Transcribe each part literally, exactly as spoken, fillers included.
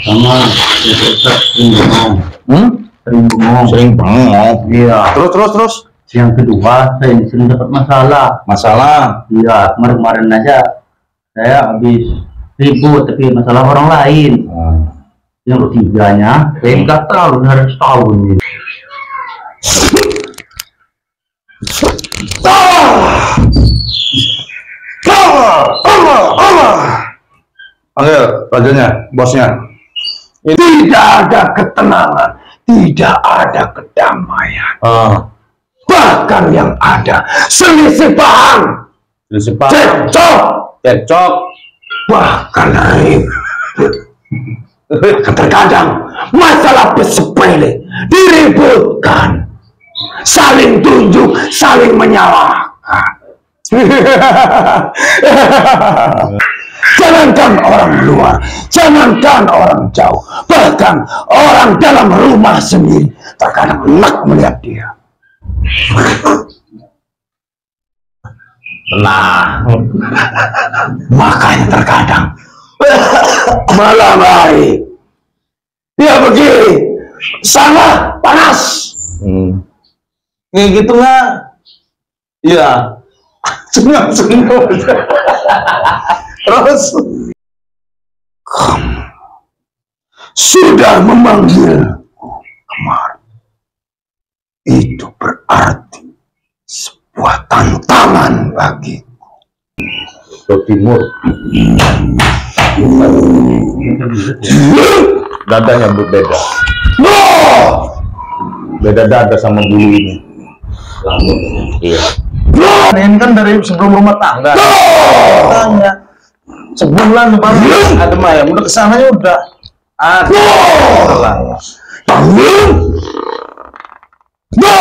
Sama ya, sering bengong. Hmm? Sering bengong. Sering bengong. Iya. Terus terus terus. Yang kedua, saya ini sering dapat masalah. Masalah. Iya, kemarin-kemarin aja saya habis ribut tapi masalah orang lain. Hmm. Yang ketiganya, saya nggak tahu harus tahu ini. Panggil rajanya, bosnya. Tidak ada ketenangan, tidak ada kedamaian. Ah, Bahkan yang ada selisih paham, selisih paham. cekcok, Cekcok. bahkan ribut. Terkadang masalah sepele diributkan, saling tunjuk, saling menyalahkan. Jangankan orang luar, jangankan orang jauh, bahkan orang dalam rumah sendiri terkadang enak melihat dia. Nah, Makanya terkadang malah baik dia begini, salah panas. hmm. Kayak gitu nggak? Iya. Senyum-senyum. Terus Kamu sudah memanggilku kemarin. Itu berarti sebuah tantangan bagiku. ke timur. Dadanya berbeda. No! Beda dada sama bulu ini. Iya. No! Ini kan dari sebelum rumah tangga. No! Tanya. Sebulan baru ada ayam. Udah kesananya udah. Ada. No! No!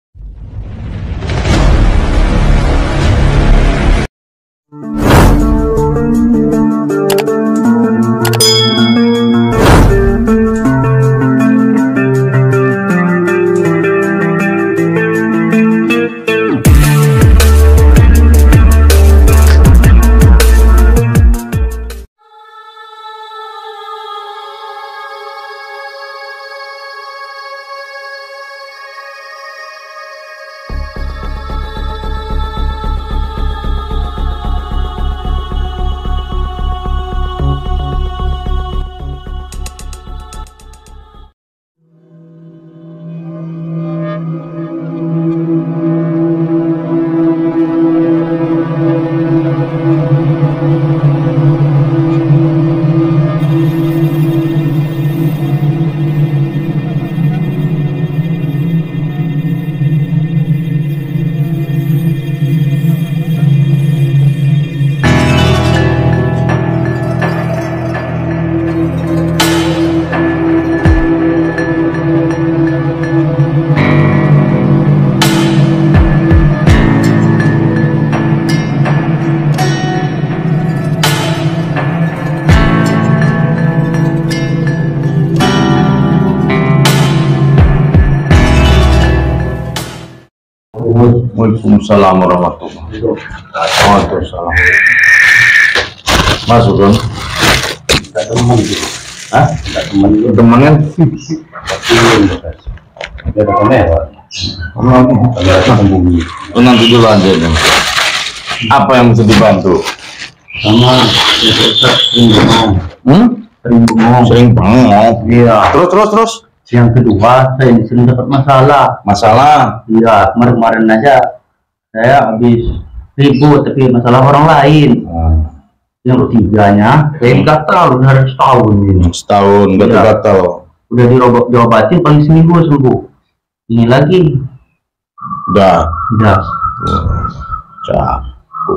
Waalaikumsalam warahmatullahi wabarakatuh. Masuk kan? Kita teman gitu. Hah? Kita teman gitu. Teman kan? Dia ada kamera. Kamera sembunyi. Oh, nanti dulu aja kan. Apa yang bisa dibantu? Sama ya, sering bengong. Hmm? Sering bengong. Sering bengong. Iya. Terus terus terus. Yang kedua, saya ini sering dapat masalah. Masalah. Iya, kemarin-kemarin aja saya habis ribut tapi masalah orang lain. Hmm. Yang ketiganya, saya nggak tahu harus tahu ini. Setahun gatal-gatal. Udah dirobok diobatin paling seminggu sembuh. Ini lagi, Udah. udah. Cakep.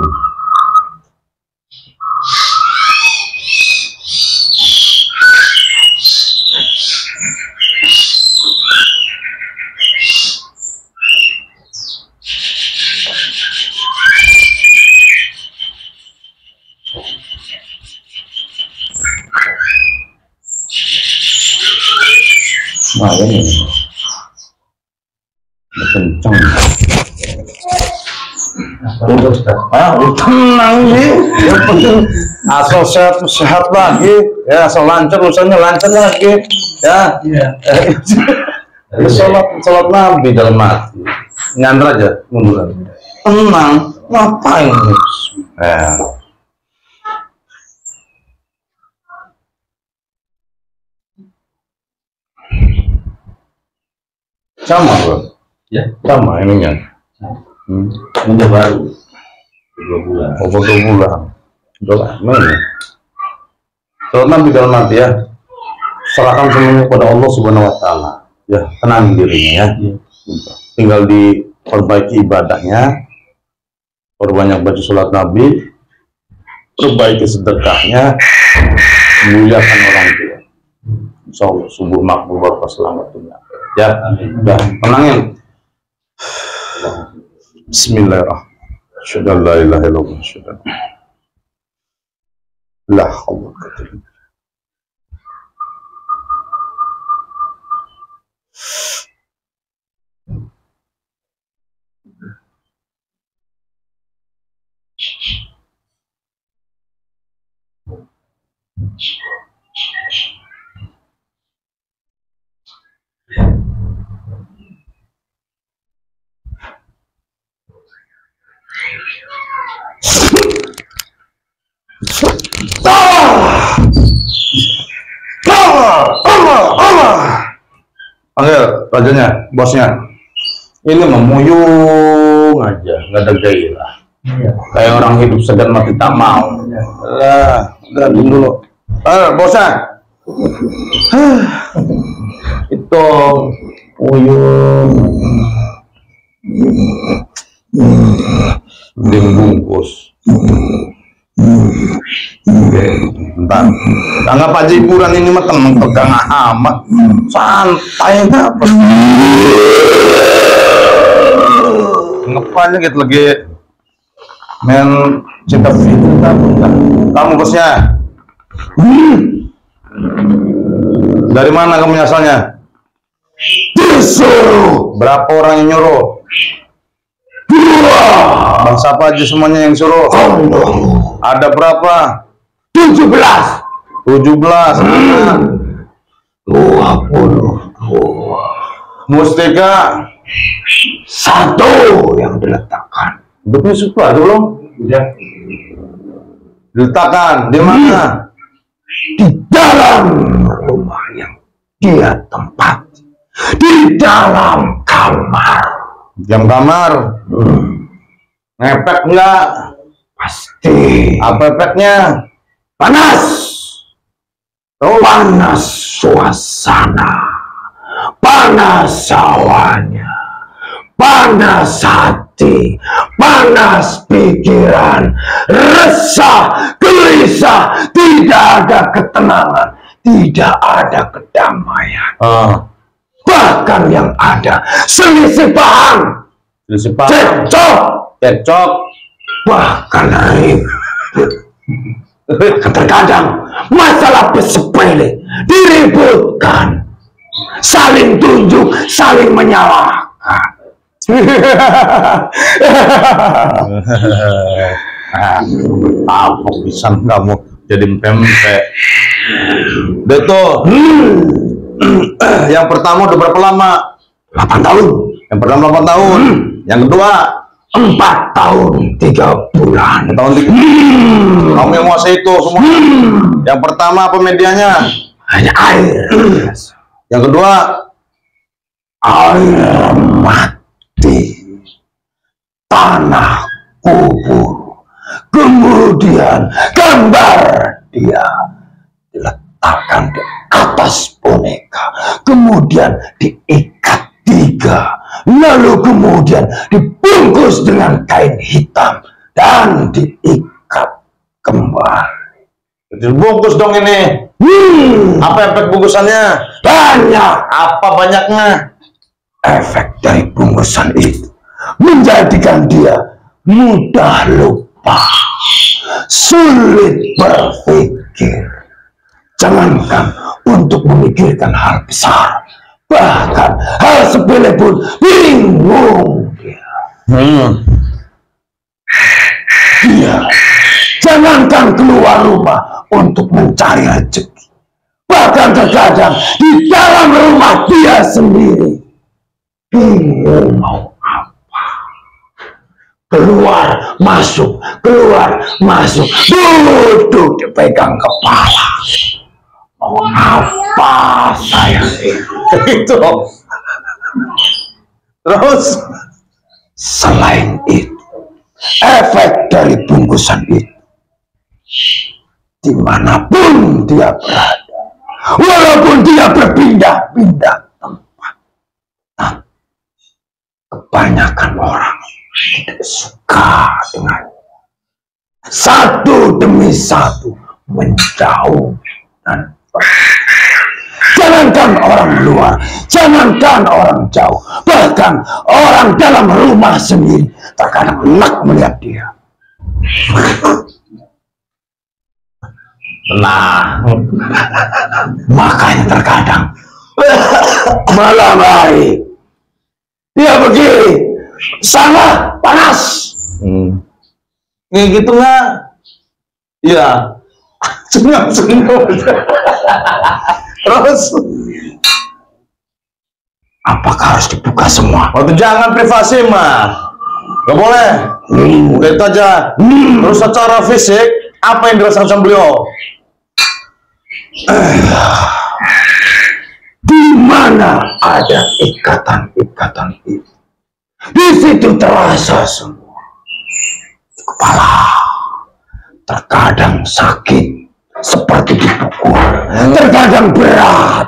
Nah, ini kencang. Apa Udah Ustaz. Ah, tenang sih. Yang penting asal sehat sehat lagi, ya asal lancar urusannya lancar lagi, ya. Iya. Ya, sholat sholat Nabi dalam hati. Nyandra aja, mundur. Tenang, ngapain? Ya. Sama bro, Ya, sama ininya. hmm. Udah baru dua bulan. Oh, dua bulan. Udah lama ini. Sholat Nabi dalam hati ya. Serahkan semuanya kepada Allah Subhanahu Wa Taala. Ya, tenang dirinya ya. Iya. Tinggal diperbaiki ibadahnya, perbanyak baca sholat Nabi, perbaiki sedekahnya, muliakan orang tua. Insya Allah subur makbul barokah selamat dunia. Ya, udah tenangin. Bismillahirrahmanirrahim. Asyhadu an la ilaha illallah, asyhadu anna la haula wa la quwwata illa billah. Panggil rajanya, bosnya. Ini memuyung aja, nggak ada gairah. Iya. Kayak orang hidup segan mati tak mau. Lah, udah diam dulu. Eh, bosnya. Itu uyung. Dim bungkus. Oke, bentar. Anggap aja hiburan ini mah tenang pegang amat. Santai apa? Ngapain gitu lagi main cinta cinta. Kamu bosnya? Dari mana kamu asalnya? Disuruh. Berapa orang yang nyuruh? Dua. Bangsa apa aja semuanya yang suruh? Allah. Ada berapa? Tujuh belas. Tujuh belas. Dua puluh dua. Mustika satu yang diletakkan. Udah punya suka belum? Udah. Diletakkan di mana? Di dalam rumah yang dia tempati, di dalam kamar. Jam kamar. Hmm. Ngepek enggak? Pasti. Apa efeknya? Panas. Panas suasana, panas awalnya, panas hati, panas pikiran, resah, gelisah, tidak ada ketenangan, tidak ada kedamaian. Ah, Bahkan yang ada selisih paham, selisih paham, cekcok, cekcok, bahkan ribut. Terkadang masalah sepele diributkan, saling tunjuk, saling menyalahkan. Apa bisa kamu jadi pempek? Udah tuh. Yang pertama udah berapa lama? delapan tahun. Yang pertama delapan tahun. Yang kedua empat tahun tiga bulan. empat tahun tiga. Kamu yang menguasai itu semua. Yang pertama apa medianya? Hanya air. Yang kedua Air mati, tanah kubur, kemudian gambar dia diletakkan di atas boneka, kemudian diikat tiga, lalu kemudian dibungkus dengan kain hitam dan diikat kembali. dibungkus dong ini. Hmm, Apa efek bungkusannya? banyak. Apa banyaknya? Efek dari bungkusan itu menjadikan dia mudah lupa, sulit berpikir, jangankan untuk memikirkan hal besar, bahkan hal sepele pun bingung dia. Hmm. Dia jangankan keluar rumah untuk mencari rezeki, bahkan terkadang di dalam rumah dia sendiri. Dia mau apa? Keluar, masuk, keluar, masuk, duduk dipegang kepala. Mau apa saya itu? Terus Selain itu, efek dari bungkusan itu, dimanapun dia berada, walaupun dia berpindah-pindah tempat, nah, kebanyakan orang tidak suka dengannya. Satu demi satu menjauh dan jangankan orang luar, jangankan orang jauh, bahkan orang dalam rumah sendiri terkadang enak melihat dia. nah, Makanya terkadang malam hari dia begini, sana panas. hmm. Kayak gitu nggak? Iya. Senyum-senyum. Terus Apakah harus dibuka semua? waktu jangan privasi mah nggak boleh. Hmm. Udah itu aja. Hmm. Terus secara fisik apa yang dirasakan sama beliau? Di mana ada ikatan-ikatan itu, di situ terasa semua. Kepala terkadang sakit seperti dipukul, terkadang berat.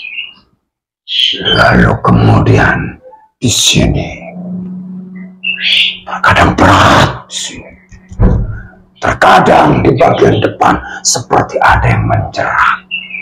Lalu kemudian di sini terkadang berat, di sini. Terkadang di bagian depan seperti ada yang menjerat.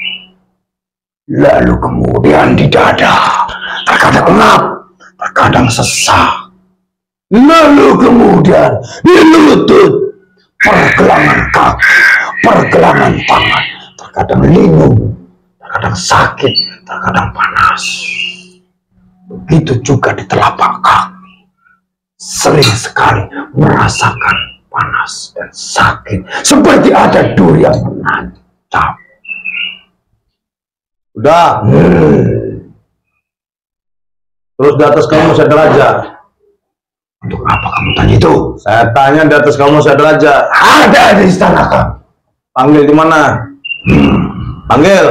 Lalu kemudian di dada terkadang ngap, terkadang sesak. Lalu kemudian di lutut, pergelangan kaki, pergelangan tangan, terkadang linung, terkadang sakit, terkadang panas. Begitu juga di telapak kaki, sering sekali merasakan panas dan sakit, seperti ada duri yang menancap. Udah. Hmm. Terus di atas kamu masih ada raja. Untuk apa kamu tanya itu? Saya tanya di atas kamu masih ada raja. Ada di istana kamu. Panggil di mana? Panggil.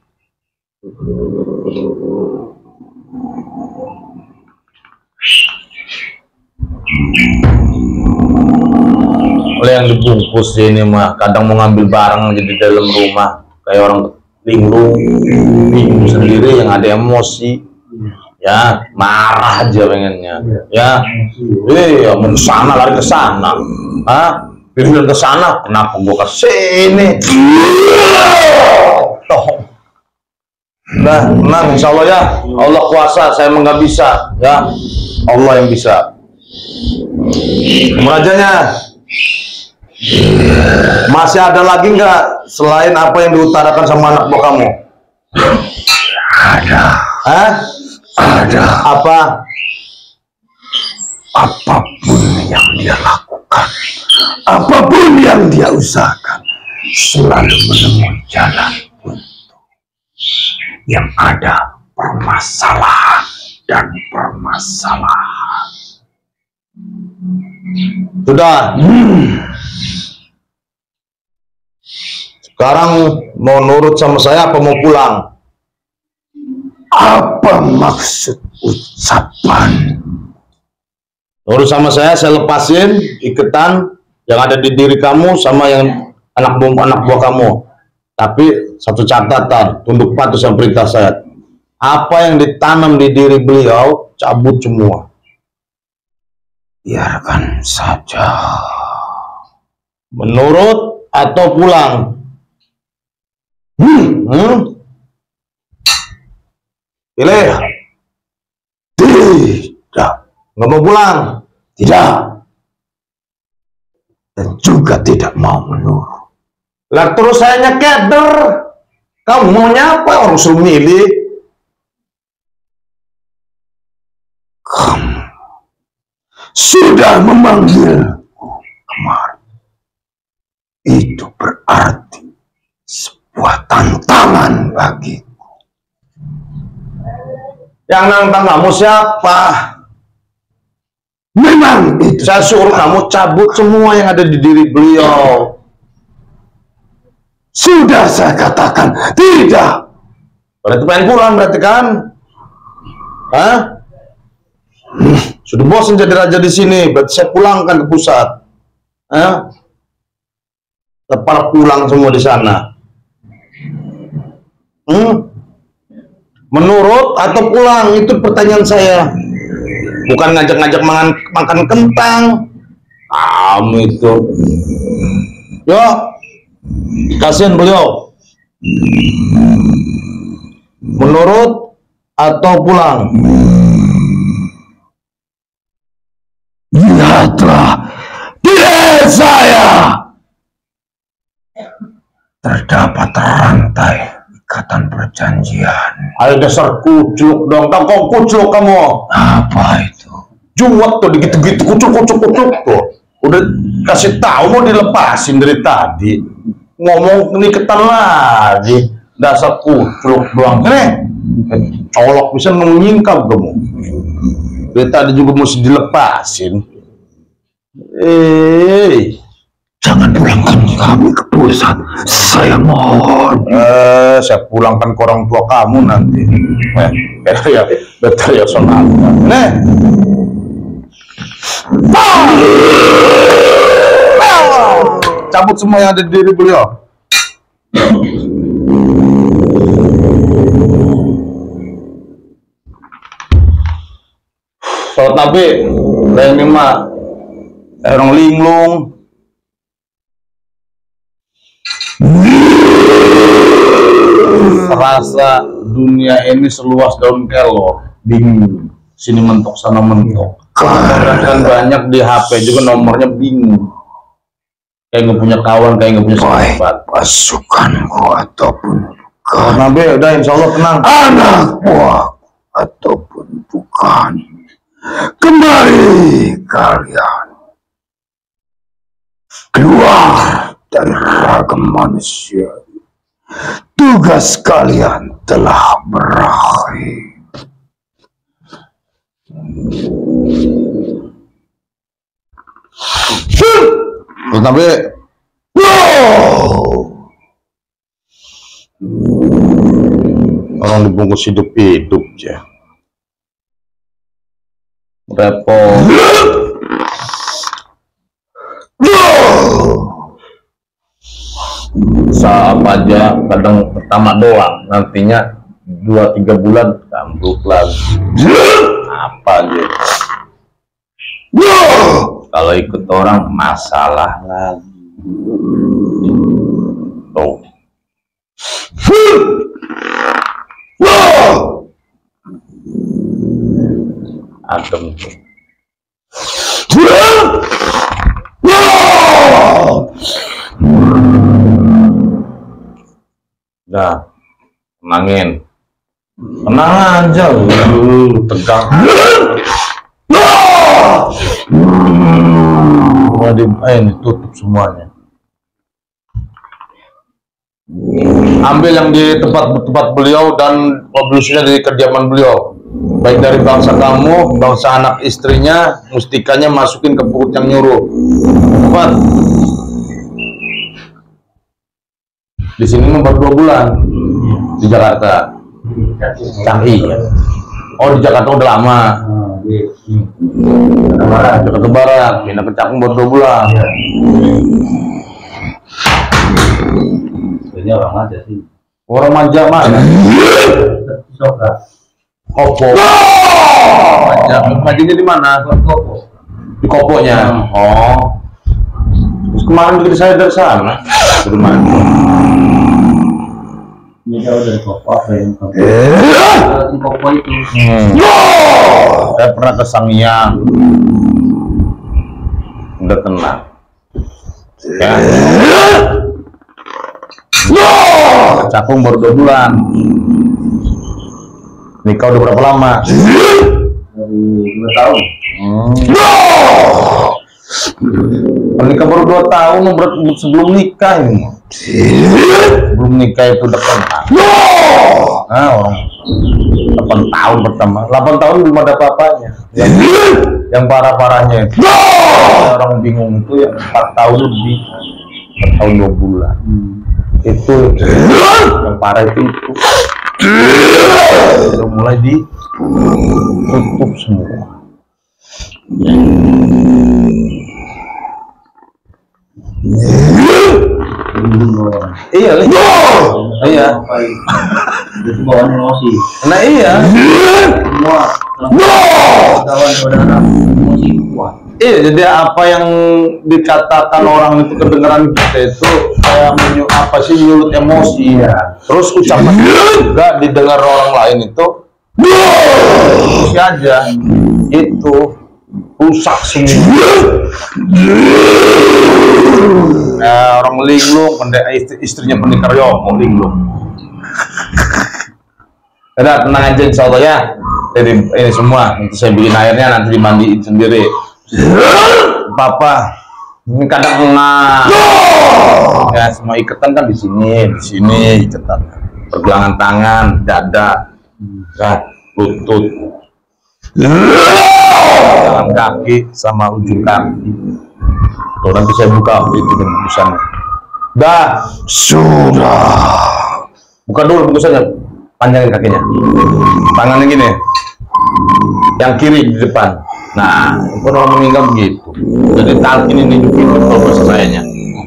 Oleh yang dibungkus ini mah kadang mau ngambil barang aja di dalam rumah kayak orang linglung, bingung sendiri, yang ada emosi, ya marah aja pengennya, ya, eh, ya mau kesana lari ke sana, ah, pilih ke sana, kenapa gua ke sini? Toh, nah, nah, insya Allah ya, Allah kuasa, saya emang nggak bisa, ya, Allah yang bisa. Rajanya masih ada lagi nggak selain apa yang diutarakan sama anak buah kamu? Ada. Hah? Ada. Apa? Apapun yang dia lakukan, apapun yang dia usahakan, selalu menemui jalan buntu. Yang ada permasalahan dan permasalahan. Sudah. Hmm. Sekarang mau nurut sama saya apa mau pulang? Apa maksud ucapan? Nurut sama saya, saya lepasin ikatan yang ada di diri kamu sama yang anak buah anak buah kamu. Tapi satu catatan, tunduk patuh sama perintah saya. Apa yang ditanam di diri beliau, cabut semua. Biarkan saja. Menurut atau pulang? Hmm. Hmm? Pilih. Tidak. Nggak mau pulang? Tidak. Dan juga tidak mau menurut. Lah terus saya nyekeder. Kamu maunya apa? Orang suruh milih. Kamu sudah memanggilku kemarin. itu berarti sebuah tantangan bagiku. Yang nantang kamu siapa? Memang itu. Saya suruh kamu cabut semua yang ada di diri beliau. Sudah saya katakan tidak. Berarti pengen pulang berarti kan? Hah? Sudah bosan jadi raja di sini, berarti saya pulangkan ke pusat. Hah? Lepas pulang semua di sana. Hmm? Menurut atau pulang, itu pertanyaan saya. Bukan ngajak-ngajak makan, makan kentang. Kamu itu. Yuk, kasihan beliau. Menurut atau pulang? Lihatlah, di leher saya terdapat rantai ikatan perjanjian. Ayo dasar kucuk dong, kau kau kucuk kamu. Apa itu? Juwet tuh, gitu-gitu kucuk kucuk kucuk tuh. Udah kasih tahu mau dilepasin dari tadi. Ngomong niketan lagi. Dasar kucuk doang. Nih, colok bisa menyingkap kamu. Dari tadi juga mesti dilepasin. Eh, Jangan pulangkan kami ke pusat, saya mohon. eh, saya pulangkan ke orang tua kamu nanti. Eh, eh ya, betul ya soal. Nih, cabut semua yang ada di diri beliau. Sholat Nabi, saya ini mah orang linglung. Serasa dunia ini seluas daun kelor, bingung. Sini mentok, sana mentok. Kan banyak di H P juga nomornya bingung. Kayak nggak punya kawan, kayak nggak punya sahabat. Pasukanku ataupun Sholat Nabi, udah insya Allah tenang. anak buahku ataupun bukan, kembali kalian keluar dari ragam manusia. Tugas kalian telah berakhir. Sholat Nabi, orang dibungkus hidup-hidup ya. Repot. Usaha apa aja, kadang pertama doang, nantinya dua tiga bulan kambruk lagi. Apa aja? Kalau ikut orang masalah lagi. Tuh. Adem tuh. Udah, tenangin. Tenang aja lu, tegang. Semua di, eh, ditutup semuanya. Ambil yang di tempat-tempat beliau dan mobilisnya dari kediaman beliau. Baik dari bangsa kamu, bangsa anak istrinya, mustikanya masukin ke perut yang nyuruh. Cepat. Di sini baru dua bulan di Jakarta. Canggih ya. Oh di Jakarta udah lama. Jakarta Barat, pindah ke Cakung baru dua bulan. Ini orang aja sih. Orang manja mana? Kopo. Manja, manjanya di mana? Di Koponya. Oh. Terus kemarin begitu saya dari sana. Dari mana? Ini jauh dari Kopo apa yang Kopo? Kopo itu. Hmm. Saya pernah ke Sangiang. Udah tenang. Ya. Cakung baru dua bulan. Nikah udah berapa lama? Dari dua tahun. Hmm. Menikah baru dua tahun, ber- sebelum nikah ini. Sebelum nikah itu udah kena. Nah, orang delapan tahun pertama, delapan tahun belum ada apa-apanya. Yang, yang parah-parahnya itu, orang bingung itu yang empat tahun lebih, empat tahun dua bulan. Itu yang parah itu, itu. Udah mulai ditutup semua. Iya, iya. Itu bawaan emosi. Nah iya. Semua kawan-kawan emosi kuat. Iya, jadi apa yang dikatakan orang itu kedengaran kita itu kayak menyu apa sih nyulut emosi ya. Terus ucapan juga didengar orang lain itu emosi aja. Itu rusak semua. Nah, orang linglung, istri, istrinya pendekar yo, mau linglung. Udah tenang aja insya Allah ya. Jadi ini semua nanti saya bikin airnya nanti dimandiin sendiri. Papa, ini kadang enggak. Ya semua ikatan kan di sini, di sini ikatan. Pergelangan tangan, dada, ya, lutut. Jalan kaki sama ujung kaki. Tuh, nanti saya buka itu bungkusannya. Dah, Sudah. buka dulu bungkusannya. Panjangin kakinya. Tangannya gini. Yang kiri di depan. Nah, pun orang meninggal begitu. Jadi talkin ini juga kalau bahasa sayanya.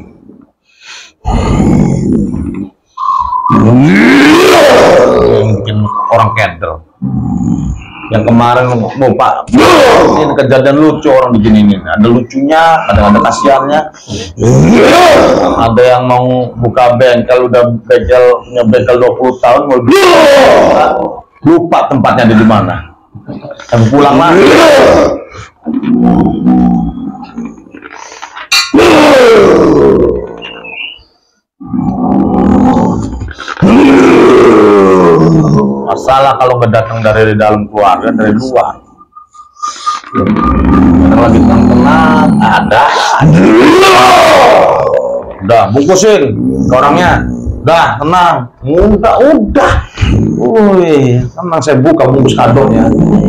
Yang bikin orang kedel. Yang kemarin mau Pak, ini kejadian lucu orang begini ini. Ada lucunya, kadang ada kasihannya. Ada yang mau buka bengkel udah bengkel punya bengkel dua puluh tahun mau lupa, lupa tempatnya ada di mana. Dan pulang lagi. Masalah kalau nggak datang dari dalam keluarga, dari luar. Kadang lagi tenang-tenang, ada. Udah, bungkusin ke orangnya. Udah, tenang. Udah, udah. Wih, tenang saya buka bungkus kadonya.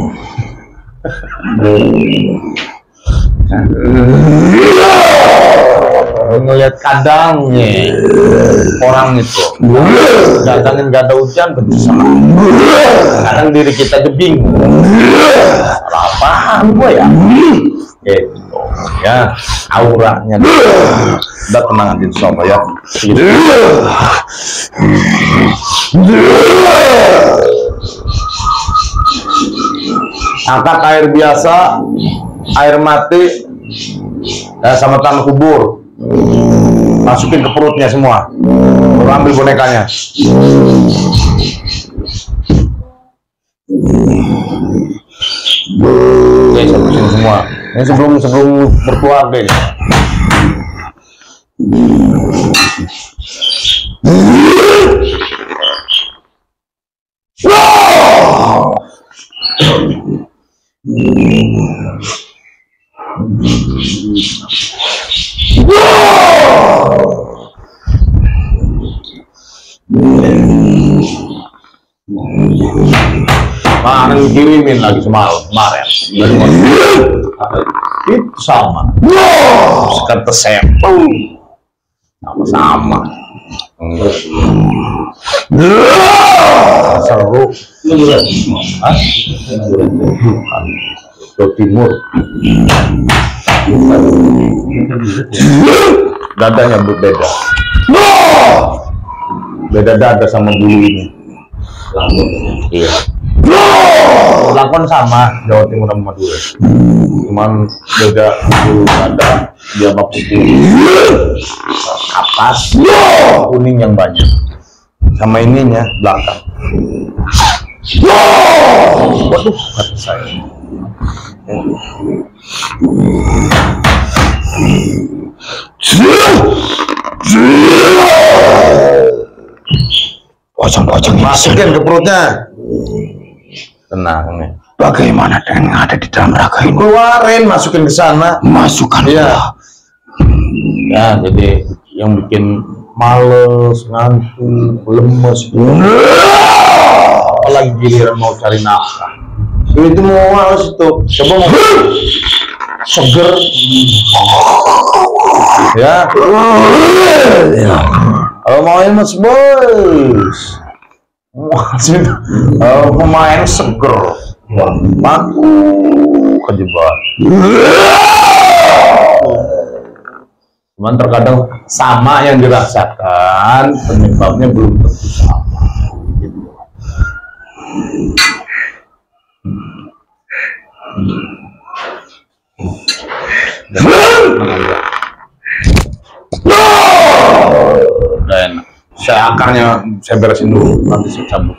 Ngelihat kadangnya orang itu kadangin gak ada hujan betul. Kadang diri kita tuh bingung salah apaan gue ya gitu ya, auranya udah tenang aja insya Allah ya gitu. Angkat air biasa, air mati ya, sama tanah kubur, masukin ke perutnya semua. Baru ambil bonekanya. Oke, saya pusing semua. Ini sebelum sebelum berkeluarga ya. Kemarin kirimin lagi semalam kemarin itu sama sekarang tersepul sama-sama seru. Hah? Ke timur dadanya berbeda, beda dada sama bulu ini. Iya, lakon sama Jawa Timur sama Madura, cuman beda bulu dada, dia mah putih atas, kuning yang banyak, sama ininya belakang. Waduh, kata saya. Pocong-pocong masukin ke perutnya. Tenang nih. Bagaimana dengan yang ada di dalam raga ini? Keluarin, masukin ke sana. Masukkan. Iya. Ya, jadi yang bikin males, ngantuk, lemes, apalagi giliran mau cari nafkah, itu mau males itu. Coba mau seger, ya. Kalau mau mas bos, kalau pemain seger, maku kejebak. Cuman terkadang sama yang dirasakan, penyebabnya belum tentu sama. Gitu. Udah enak. Saya akarnya saya beresin dulu, nanti saya cabut.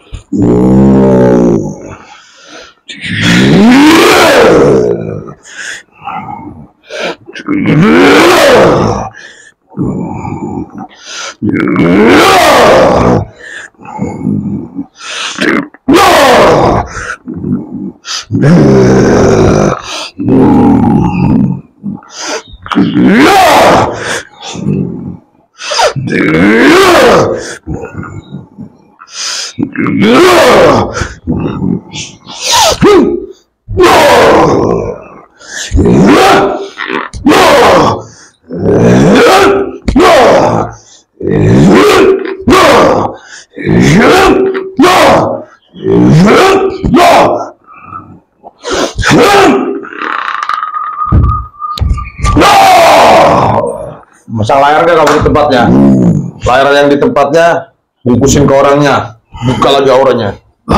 Masang layar gak kamu di tempatnya? Layar yang di tempatnya bungkusin ke orangnya, buka lagi auranya.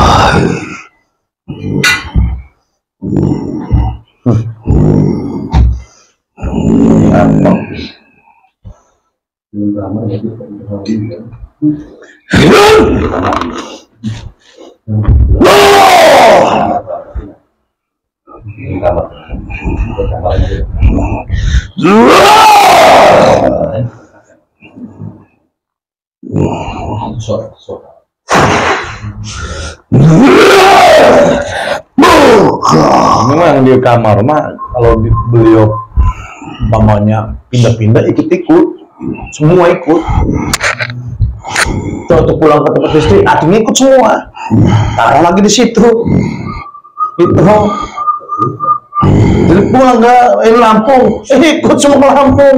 Memang yang di kamar mah kalau di, beliau mamanya pindah-pindah ikut-ikut, semua ikut. Waktu pulang ke tempat istri, akhirnya ikut semua. Taruh lagi di situ. Itu. Jadi pulang ke eh, Lampung, eh, ikut semua ke Lampung.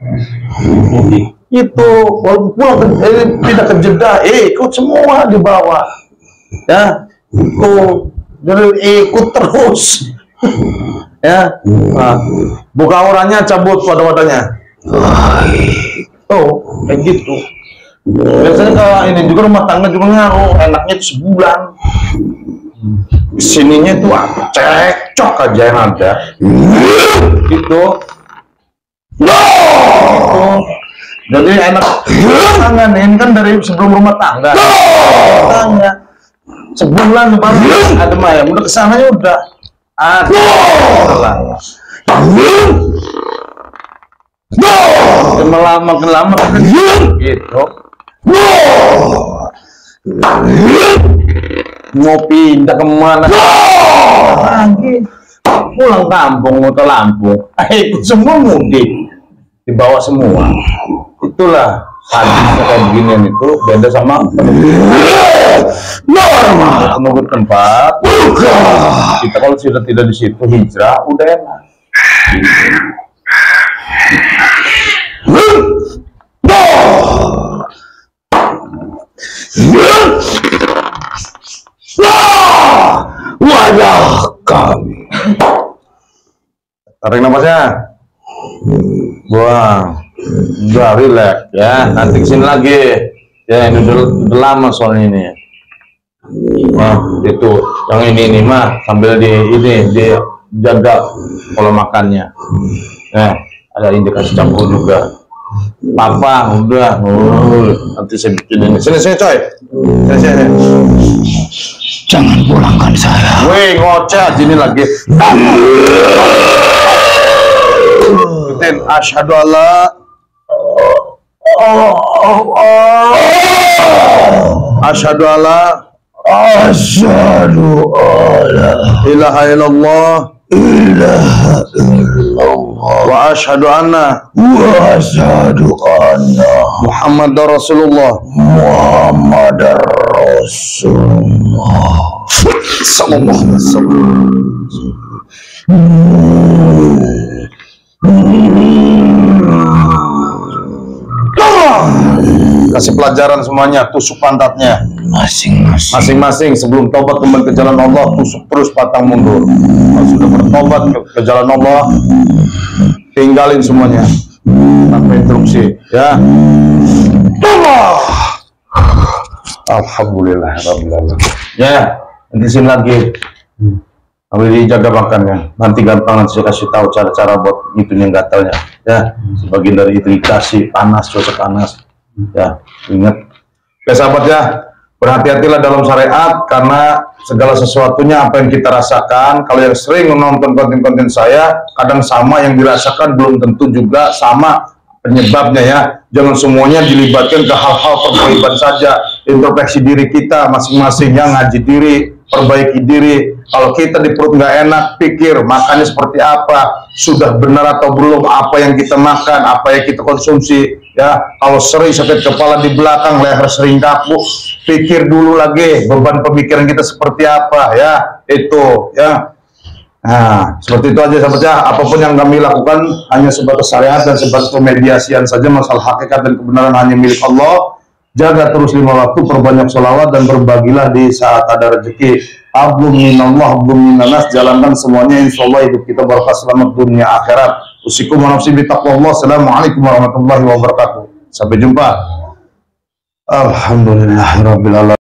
Itu walaupun pulang ke, eh, pindah ke Jeddah, eh, ikut semua dibawa. Ya, ikut. Jadi ikut terus. Ya, nah, buka auranya, cabut wadah-wadahnya. Oh, kayak gitu. Biasanya kalau ini juga rumah tangga juga ngaruh, enaknya itu sebulan. Sininya tuh cekcok aja yang ada. Gitu. Gitu. Jadi enak tangan ini kan dari sebelum rumah tangga. Tangga. Sebulan baru ada ayam, udah kesananya udah ada. Makin lama makin lama gitu. Mau pindah kemana lagi, pulang kampung mau ke Lampung, ikut semua mudik, dibawa semua. Itulah hadisnya kayak beginian itu beda sama normal menunggu tempat. Kita kalau sudah tidak di situ hijrah udah enak. Wadah kami. Tarik napasnya, buang, udah relax ya. Nanti kesini lagi ya, ini udah, udah lama soalnya ini. Nah, itu yang ini ini mah sambil di ini dijaga pola makannya. Nah, ada indikasi campur juga. Papa udah, oh, nanti saya bikin ini. Sini sini coy, sini sini. Jangan pulangkan saya. Wih, ngoceh sini lagi. Ikutin asyhadu alla asyhadu alla Asyhadu alla ilaha illallah ilaha illallah illallah wa asyhadu anna wa asyhadu anna Muhammadar Rasulullah Muhammadar Rasulullah sallallahu alaihi wasallam. Kasih pelajaran semuanya, tusuk pantatnya Masing-masing. masing-masing sebelum tobat kembali ke jalan Allah, tusuk terus patang mundur. Kalau sudah bertobat ke, ke jalan Allah, tinggalin semuanya tanpa interupsi, ya. Alhamdulillah rabbil alamin. Ya, nanti sini lagi. Ambil dijaga makannya. Nanti gampang, nanti saya kasih tahu cara-cara buat ngitungin gatalnya. Ya, sebagian dari itu dikasih panas, cuaca panas. Ya, ingat. Ya sahabat ya, berhati-hatilah dalam syariat karena segala sesuatunya apa yang kita rasakan. Kalau yang sering menonton konten-konten saya, kadang sama yang dirasakan belum tentu juga sama penyebabnya ya. Jangan semuanya dilibatkan ke hal-hal pergaulan saja. Introspeksi diri kita masing-masing, yang ngaji diri, perbaiki diri. Kalau kita di perut nggak enak, pikir makannya seperti apa, sudah benar atau belum apa yang kita makan, apa yang kita konsumsi. Ya, kalau sering sakit kepala di belakang, leher sering kaku, pikir dulu lagi beban pemikiran kita seperti apa ya, itu ya. Nah, seperti itu aja sahabat ya. Apapun yang kami lakukan hanya sebatas syariat dan sebatas pemediasian saja. Masalah hakikat dan kebenaran hanya milik Allah. Jaga terus lima waktu, perbanyak sholawat dan berbagilah di saat ada rezeki. Hablum minallah, hablum minanas, jalankan semuanya, insya Allah hidup kita berkah selamat dunia akhirat. Usikum wa nafsi bitaqwallah. Assalamualaikum warahmatullahi wabarakatuh. Sampai jumpa. Alhamdulillahirabbil alamin.